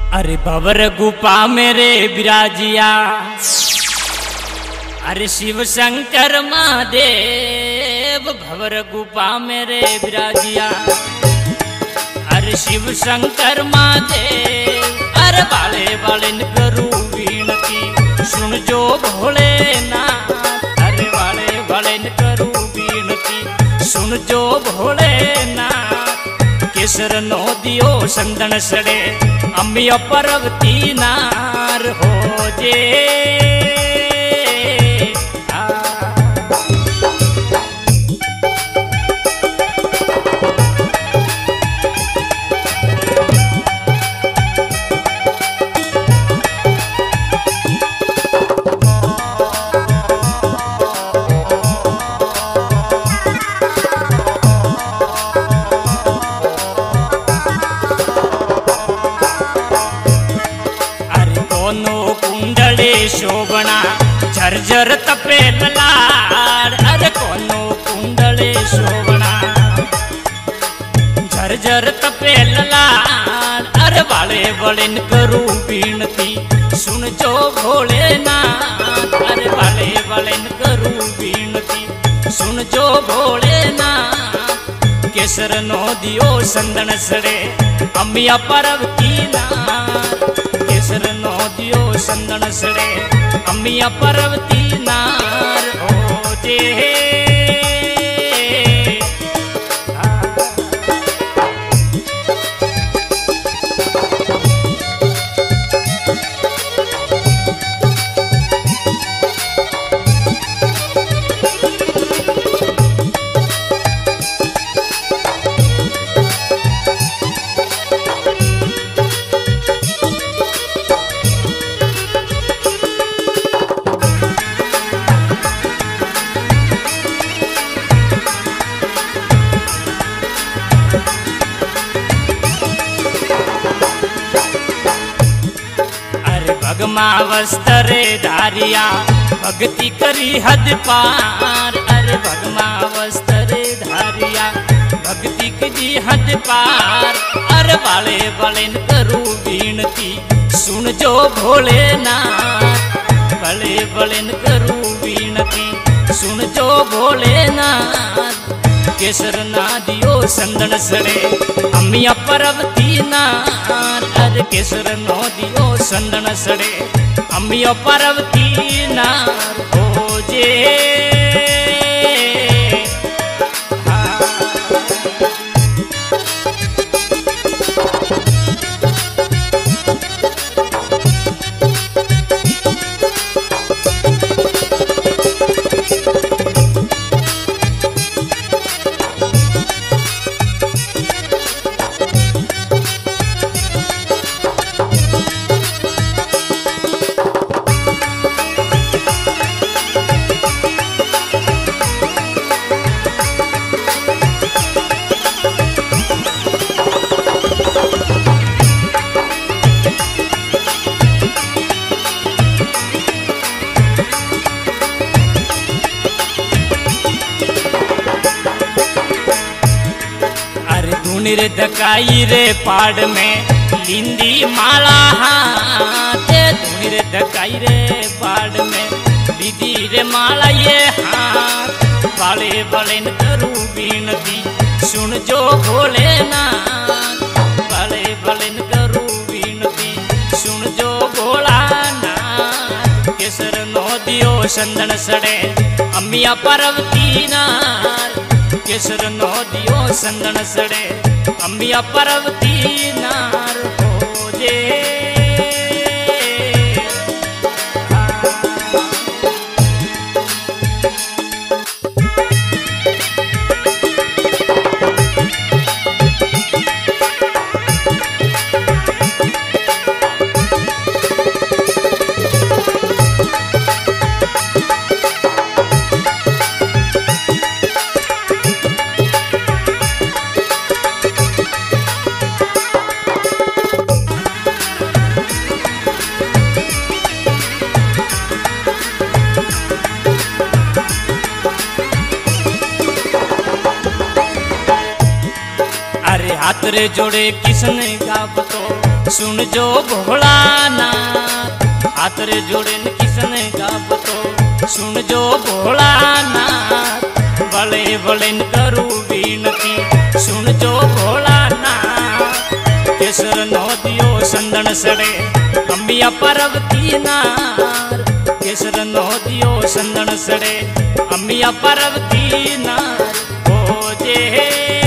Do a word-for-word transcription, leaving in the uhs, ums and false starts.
अरे भवर गुफा मेरे विराजिया, अरे शिव शंकर महादेव भवर गुफा मेरे विराजिया, अरे शिव शंकर महादेव। अरे बाले बाले न करूं विनती सुन जो भोलेनाथ, अरे बाले बाले न करूं विनती सुन जो भोलेनाथ। केसर नो दियो संदन सड़े अम्बिया पर्वती नार हो जे। शोभना झरझर तपे लाड़, अरे कोनो कुंडले शोभना झरझर तपे लाड़। अरे बाले बड़े न करूं विनती सुन जो भोलेनाथ, अरे बाले बड़े न करूं विनती सुन जो भोलेनाथ। केसर नो दियो संदन सड़े अम्बिया पर्वती नार, केसर नो दियो संदन सड़े अम्बिया पर्वती नार हो जे। भगमा वस्त्रे धारिया भक्ति करी हद पार, अरे भगमा वस्त्रे धारिया भक्ति करी हद पार। अरे बाले बाले न करूं विनती सुन जो भोलेनाथ, बाले बाले न करूं विनती सुन जो भोलेनाथ। केसर ना दियो संदन सड़े अम्बिया पर्वती नार, अरे केसर नो दियो संदन सड़े अम्बिया पर्वती नार हो जे। रे धकाई रे पाड़ में लिंदी माला हाथे, धुनी रे धकाई रे पाड़ में लिंदी रे माला ये हाथ। बाले बाले न करूं विनती सुन जो भोलेनाथ, बाले बाले न करूं विनती सुन जो भोलानाथ। केसर नो दियो संदन सड़े अम्बिया पर्वती नार, केसर नो दियो संदन सड़े अम्बिया पर्वती नार हो जे। हाथ रे जोड़े किसने गाव तो सुन जो भोलानाथ हाथ रे जोड़े न किसन गावतो सुन जो भोलानाथ भले भले न करू विनती सुन जो भोलानाथ केसर नो दियो संदन सड़े अम्बिया पार्वती नार केसर नो दियो संदन सड़े अम्बिया पार्वती नार हो जे